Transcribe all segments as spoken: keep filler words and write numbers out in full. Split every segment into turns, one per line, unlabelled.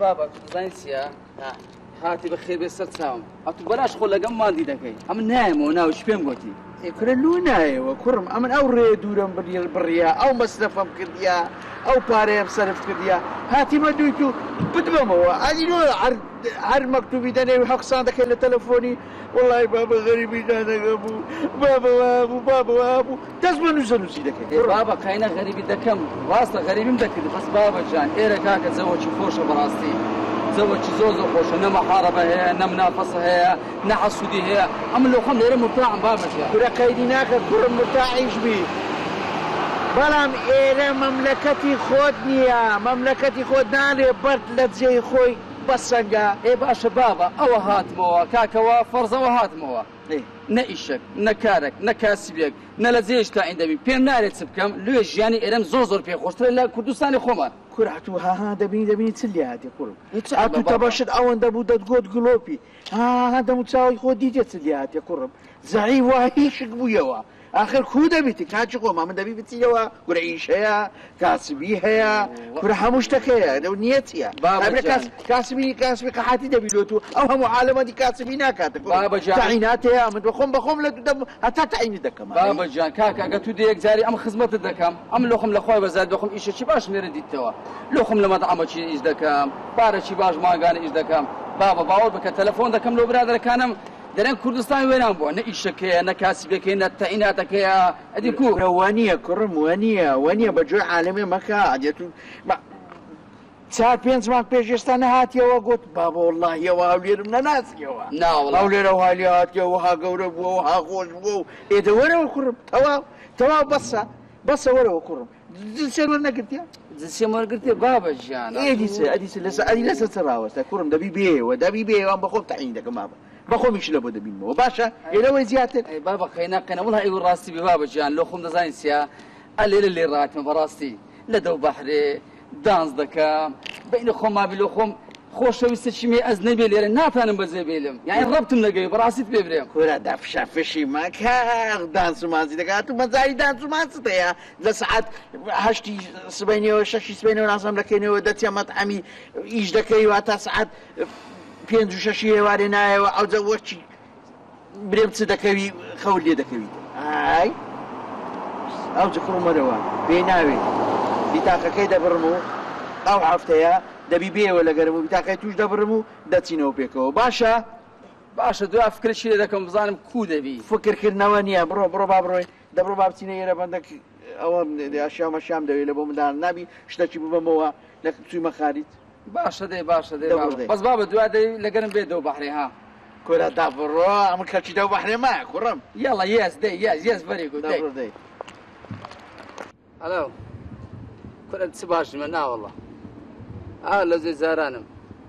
بابا زين سيا هاتي بخير بسر تساوم أنت بلاش خل لقم ما دي دكاي أم نايم وناوش فيهم قلتي
كرلو ناي وكرم أمن أو ريدورم بريا بريا أو مصرفم كرديا أو باريم صرف كرديا هاتي ما دويتو بدممو هذه لو عرض عرض مكتوب دني وحق صادق إلى تلفوني والله بابا غريب دانا أبو بابا وابو بابا وابو تزمن وزنو سيدك
بابا كاينة غريب دكم واسطة غريب مدكر بس بابا جان إيرا كاك زوج فوش براستي زوج زوز وخوش نا محاربة هي نا منافسة هي نا حسودي هي أما لو خم ليرة مرتاع بابا جان
كرا كايديناك كرا مرتاع يش بي بلام إيرا مملكتي خودنيا مملكتي خودنا لي برد لتزي خوي بسنجا
إيه باشا بابا أو هات موا كاكوا فرزة وهات موا
إيه
نئشك نكارك نكاسبيك نلزيش تا عندي بيم ناري تسبكم ليش يعني إرم زوزور في خوش لا كردستاني خوما
كرهتو ها ها دبي دبي تسلي هادي قرب اتو تباشد اون دبو دتقود قلوبي ها هذا متساوي خودي تسلي هادي قرب زعيم واهي شقبو يوا اخر كودا بيتي كاجي قوم من دبي بيتي يوا قرعيش هيا كاسبي هيا كرها مشتكيا لو نيتيا
بابا
كاس كاسبي كاسبي قحاتي دبي لوتو او هم عالمه دي كاسبي ناكات
بابا جان
تعيناتها من بخم بخم لدم حتى تعيني دكم
بابا جان كاكا قتو ديك زاري ام خدمت الدكم ام لوخم لخوي بزاد لوخم ايش شي باش مردي توا لوخم لما طعمه شي ايش دكم بارا شي باش ما قال ايش دكم بابا باور بك التليفون دكم لو برادر كان درين كردستان وين ابو انا ايش كي انا كاسبك انا تعيناتك يا ادي كو
روانيه كرم وانيه وانيه بجو عالمي مكا عجتو ساعة بينز ماك بيجستان هات يوا قلت بابا والله يوا هولير من الناس يوا
لا والله
هولير وهالي هات يوا ها قورب وها خوش وو ايه ده ورا وكرم توا توا بصا بصا ورا وكرم زين ولا قلت يا
زين ما قلت بابا جان
ايه دي سي ادي سي لسه ادي لسه تراوس كرم دبي بيه ودبي بيه وام بخوف تعين دك بابا بخوف مش لابد دبي مو باشا الى وين زياده
اي بابا خينا كان والله يقول راسي ببابا جان لو خم دزاين سيا الليل اللي رات من براستي لدو بحري دانس دكام بين خما بلو خم خوش ويست شمي أزنبي لي ناتان بزبيلم يعني ربط من الجيب راسيت بيبريم
كورا دافشة فشي ما كار دانس ما زي دكاتو ما زاي دانس ما تستيا ذا ساعات هشتي سبيني وششي سبيني وناسم لكيني ودتي مطعمي إيش دكاي واتا ساعات بينزو ششي واريناي أو زوجتي بريم تصدقي خولي دكاي هاي أو ذكروا مروان بيناوي بتاعك كيدا برمو أو عفتيا دبي بيه ولا قرمو بتاعك توش دبرمو دتينو بيكو باشا
باشا دو أفكر شيء إذا كم بزانم كودا بي
فكر كرنا وانيا برو برو بابروي دبرو بابتيني يلا بندك أو دي أشياء مشام دوي لبو مدان نبي شتى بموا لك بسوي مخارج
باشا دي باشا دي بابا بس بابا دو هذا لقرم بيه دو بحري ها
كورا دبرو عمل كلشي دو بحري ما كرم
يلا يس دي يس يس فري جود
دبرو دي
هلو كنت سباش منا والله اه لزي زارانم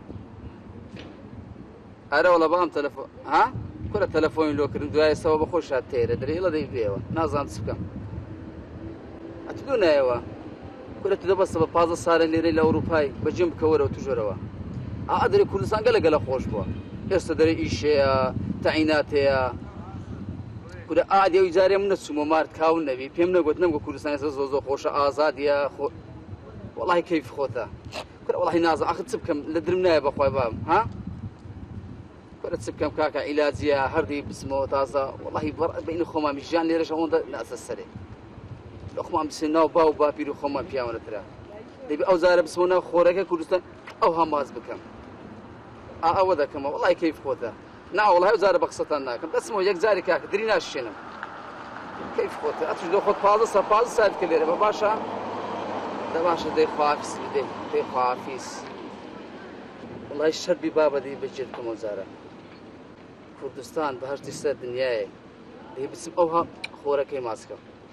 ارى والله بام تلفون ها كل تلفون لو كرم دواي سوا بخوش هاتير دري يلا دي بيوا نازان تسكم اتدونا ايوا كل تدبس ببازا صار اللي ري الاوروباي بجنب كوره وتجروا اه ادري كل سان قال قال خوش بو يستدري ايشيا تعيناتيا كل عاد يجاري من السمو مارت كاون نبي فهمنا قلت نمكو كل سنه زوزو خوش ازاد يا خو والله كيف خوته كل والله نازل اخذ سبكم لدرمنا يا بخوي باب ها كل سبكم كاكا علاجيا هردي بسمو تازه والله بين خوما مجان لي رشون ناس السري خوما بسنا باو بابيرو خوما بياونه ترى دبي اوزار بسمونا خورك كردستان او هماز بكم اه اودا كما والله كيف خوته نا والله وزاره بقصتنا كم اسمه يك زاري كاك درينا شنو كيف خوته اتش دو خد فاز سفاز ساعد كليره باشا ده باشا دي خافيس بدي دي خافيس والله الشر ببابا دي بجدكم وزاره كردستان بهشت السر دنياي دي بسم اوها خورك ماسكه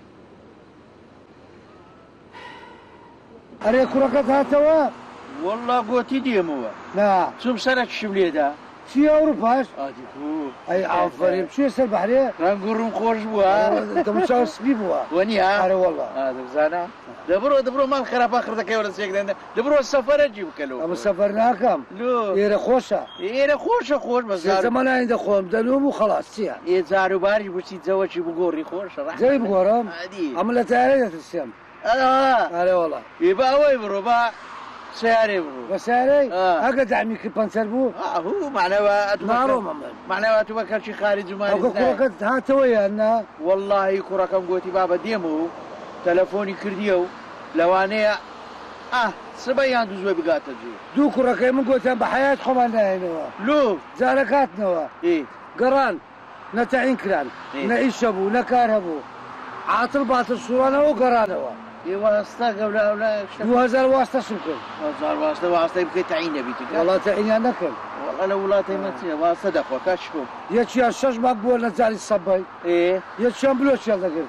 أري كركت هاتوا والله قوتي ديمو
لا
شوف سرك شبلي ده
شي أوروباش
أديكو
أي عفري شو يصير بحري
نقولهم خوش بوا
أنت مش عارف سبي بوا
ونيا
أري والله
هذا زانا دبرو دبرو ما الخراب آخر ذاك ولا سيك ده دبرو السفر أجيب كلو
أما سافرنا كم
لو
يرى خوشة
يرى خوش خوش بس
زمان عند خوم دلوم وخلاص سيا
يزارو باري بس يتزوج بقوري خوش راح
زي بقورم
عادي
عملت تعرف السيم
آه
أري والله
يبقى وين برو با سياري برو
بساري
آه.
هكا دعمي كي بانسر بو
اه هو معناه
نارو ماما
معناه توكل شي خارج
هكا
وما
كركت هات ويا أنا
والله كرة كم قوتي بابا ديمو تلفوني كرديو لوانيا اه سبيان دوزوي بقات الجي
دو كركي من قلت بحياتكم أنا هنا
لو
زاركاتنا
ايه
قران نتعين كران
إيه.
نعيشبو نكارهبو عاطل باطل صورنا وقرانوا
ايه واسطة قبل ولا
دو هزار واسطة سكر
صار واسطة واسطة يمكن تعين بيتك
والله تعيني نكر
والله لو لا تيمتي واسطة دخوا كشفوا
يتشي الشش مقبول نزالي الصبي
ايه
يتشي بلوش يلا قل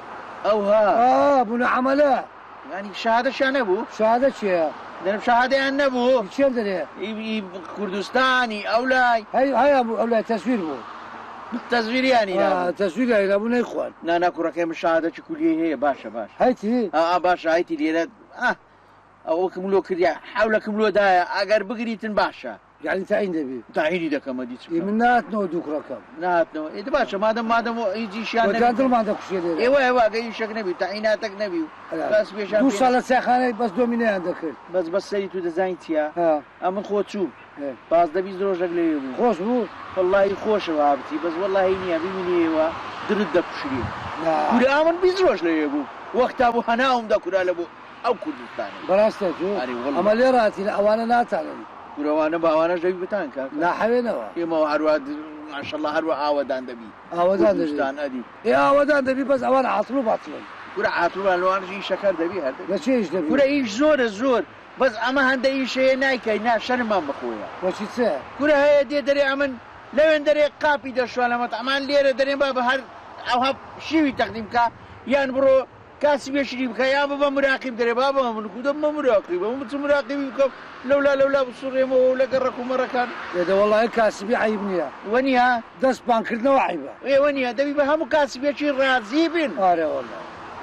او ها
اه بنا عملاء
يعني شهادة شان ابو
شهادة شيء
ده بشهادة ان ابو
شو دري
يبي كردستاني او لا
هاي هاي ابو اولا تصوير بو
بالتصوير يعني
اه
لا
تصوير هاي ابونا اخوان
لا انا كرة كم شهادة كلية هي باشا باشا
هاي تي
اه باشا هاي تلي اه او كملو كريا حاول كملو دايا اگر بقريتن باشا
يعني تعين دبي
تعيني ده كما دي
إيه من نات نو دوك ركب
نات نو ايه باشا ما دام ما دام يجي شان
وكان ما عندك شيء
ايوه
دير
ايوه جاي شك نبي تعييناتك نبي بس بيشان
دو صالة ساخانة بس دوميني عندك
بس بس سيتو ديزاين تيا
ها
اما خوتو
إيه.
باز دبي زروج لي
خوش بو
والله خوش وابتي بس والله هيني ابي مني ايوا درد كشري
لا
كل امن بيزروج لي ابو وقت ابو هناهم ده كل ابو او كردستان
براستك
أري والله.
اما اللي راتي اوانا ناتعلم
كل وانا باوانا جاي بتانك
لا حوينا
يما هرواد ما شاء الله هروا عودان دبي
عودان دبي.
كردستان ادي
يا عودان دبي بس اوانا عطلو باطلو
كل عاتلو لو انا شي شكر دبي هذا
لا شيء ايش دبي
كل ايش زور زور بس اما هند اي شيء نايكاي نا شن ما بخويا
وشي تسا
كل هي دي دري امن لو ان دري قابي ده شو لما تعمل لي دري باب هر او هب شي تقديم كا يعني برو كاسب يشري بك يا بابا مراقب دري بابا من قدام ما مراقب ما مراقب بكم لولا لولا بصوري ما ولا قركم مره كان
يا ده والله كاسبي عيبني
ونيا
دس بانكرنا وعيبه
ايه ونيا دبي بهم كاسب يشري رازيبن
اري والله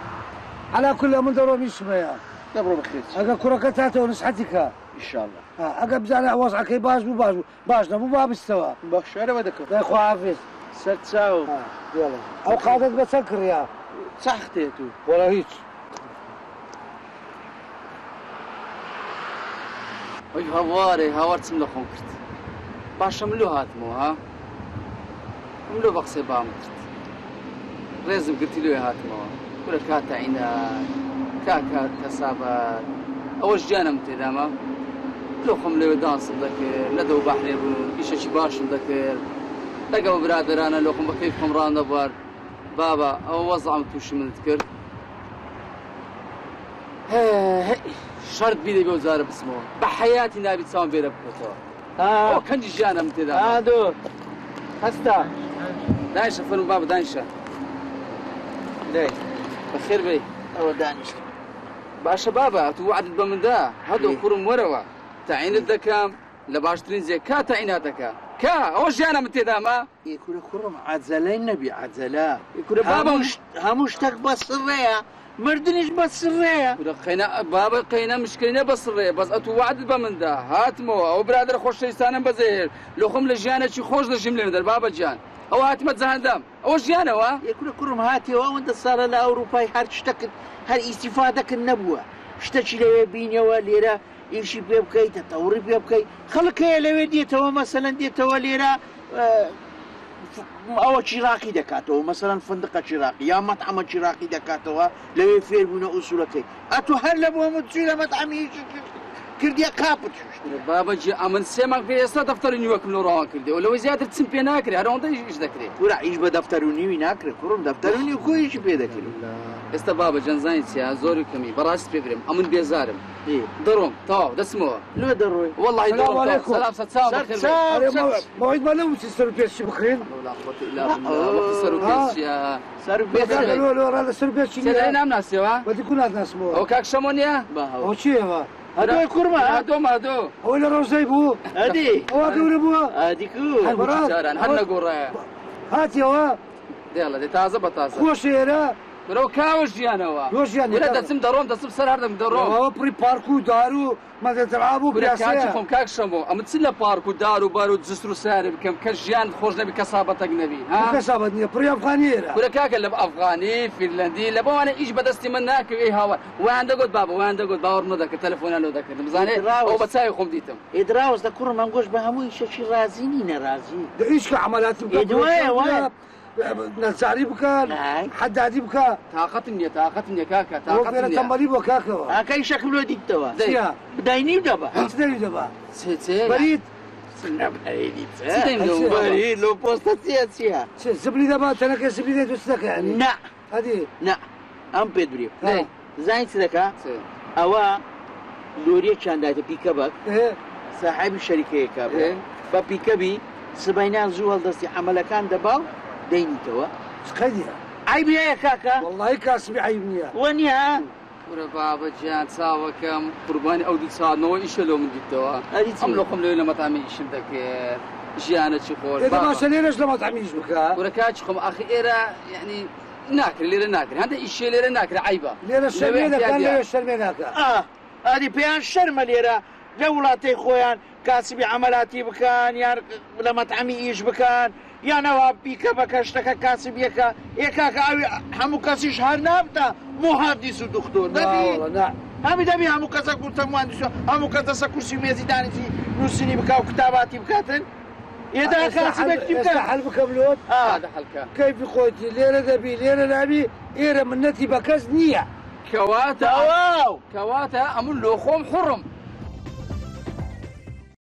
على كل من درو بيسميا
دبرو بخير
اجا كركتاته ونصحتك
ان شاء الله
ها اجا بزانا وضعك باش مو باش باش مو باب استوى
بخش انا بدك
يا اخو حافظ
ست ساو
ها يلا او قاعدت بسكر يا
صحتيتو
ولا هيك
وي هواري هاورت من خون كرت باشا ملو هاتمو ها ملو بقسي بام كرت ريزم قلت له هاتمو كل كاتا عينا كاكا كسابات اوش جانا متداما لو خم لو دانس ذكر لدو بحري ايش شي باش ذكر لقوا برادرانا لو خم كيف خمران دبر بابا او وضع متوش من ذكر هي شرط بيدي بوزاره بسمو بحياتي نابي تساوم بيرا بكوتو
ها
او كان جانا متداما
هادو هستا
دايشه فيلم بابا دايشه
ليه
بخير بي
او دانش
باشا بابا توعد بمن دا هذا كرم وروا تعين الذكام لباشترين زي كا تعيناتك كا اوش جانا متداما
يكون كرم عزلا النبي عزلا
يكون بابا
هموش هموش تكبس الريا مردنيش بس الريا
يقول قينا بابا قينا مشكلة بس الري بس اتوعد بمن دا هاتمو او برادر خوش شيستان بزهر لو خم لجانا شي خوش لجمله در بابا جان او هاتمت زهندم اوش جانا وا
يكون كرم هاتي وانت صار لاوروباي هر اشتكت هر استفادك النبوه اشتكي لي بيني وليرا يمشي بيبكي تطوري بيبكي خلك هي لو ديتو مثلا ديتو ليرا اه او شراكي دكاتو مثلا فندق شراكي يا مطعم شراكي دكاتو لو فير من اصولك اتو هل بو متسيله مطعمي كردي قابت
بابا جي امن سمك في استا دفتر نيوك من روان كردي ولو زياده تسمبي ناكري هرون ايش ذكري
ولا ايش بدفتروني ويناكري كرم دفتروني كويش بيدكري
استا بابا جنزاين سيا زوري كمي براس بيبرم امن بيزارم
ايه
دروم تو دسمو
لو دروي
والله
السلام
دروم
عليكم.
سلام ستساوي
سلام.
بخير
سلام.
هذا موعد ما لو تستر بيش بخير
لا قوة الا بالله ما خسروا
آه.
كيس يا
صار
بيت
بيدك
لو لو هذا سر بيش
سيدنا نام ناس يا
بدي كل هذا اسمه
او كاك شمونيا
باهو
او شيء هذا
هذا كرما
هادو ما هادو
هو اللي روزي بو
هادي
هو كور بو
هاديكو
مراد.
شارع هل نقول
هات يا وا
يلا دي تازه بتازه
خوش يرا
ورەوە کاوە ژیانەوە
دۆ ژیان
ورە دەچم دەڕۆم دەچم سەر هەردەم دەڕۆم
ئەوە پڕی پارک و دار و مەدەتەعاب و
ورە کاچی
پیاسەیە
خۆم کاک شەمۆ ئەمە چ لە پارک و دار و بار و جستر و سارێ بکەم کە ژیان خۆش نەبی کەسابەتەک نەبی ها
کەسابەت نییە پڕی ئەفغانیێرە
ورە کاکە لە ئەفغانی فینلەندی لە بەوانە ئیش بەدەستی من ناکەوێ هاوار ویان دەگوت بابە ویان دەگوت باوەڕ نەدەکرد تەلەفۆنیان لەو دەکردم بزانێت ئەو بە چاوی خۆم دیتم
ئێدراوەز دە کوڕم ئەم گۆش بە هەمووی شەکی رازی نینە رازی
هیچ کە عملاتی بکە نەزاری بکەن حەدادی بکە
تااقەتم نییە تااقەتم نییە کاکە تااقەتم
تاقەتە
نییە
تەمبەلی بۆ کاکەوە
ئاکای شەکلۆ دیتەوە
چییە
بداینی و دەبە
چ دەوی دەبا
چێ چێ
بەریت
چی دەیم لەو
بەری لۆ پۆستە چیە چییە
چ زبلی دەبا تەنەکە زبلی دێت دوست دەکەنی
نا
هەدی
نا ئەم پێت بری
دەی
زانی چ دەکا
چێ
ئەوە لۆریە چاندایتە پیکەبەک
ئێ
ساحیبی شەریکەیەکە بێ
ئێ.
بە پیکەبی سبەینان زوو هەڵدەستی عملەکان دەبا و دەینیتەوە
قەدیە
ئایبی هەیە کاکە
واللهی کاسبی عیب نییە
وەنیە
ورە بابە گیان چاوەکەم قوربانی ئەو دوو چاوەوە ئیشە لەو من دیتەوە
ئەری چی؟
ئەم لە خۆم لەوێ لە مەتامی ئیشم دەکرد ژیانە چی خۆش
ئێدە
بابە.
باشە لێرەش لە مەتەمیش بکە
ورە کاچ خۆم ئەخی ئێرە یعنی ناکرێت لێرە ناکرێت هەندە ئیشێ لێرە ناکرێت عیبە
لێرە شەرمێ دەکەن لێرە شەرمێ ناکە
ئا ئەدی پێیان شەرمە لێرە لە وڵاتی خۆیان کاسبی عملاتی بکەن یان لە مەتعمی ئیش بکەن یانەوە بیکە بە کەشتەکە کاسبیەکە یەکاکە ئەوی هەموو کەسیش هەر نابتە مهندس و دکتۆر دەبی هەمی دەبی هەموو کەسە گوتە مهندس هەموو کە دەسە کورسی مێزی دانیی نووسنی بکە و کتاباتی بکاتن ئێدا کاسبێکی بکە
حەل بکە بلۆت
ئادە حەلکە
کەیفی خۆتی لێرە دەبی لێرە نابی ئێرە منەتی بە کەس نییە
کەواتە
تەواو
کەواتە ئەمون لۆ خۆم حڕم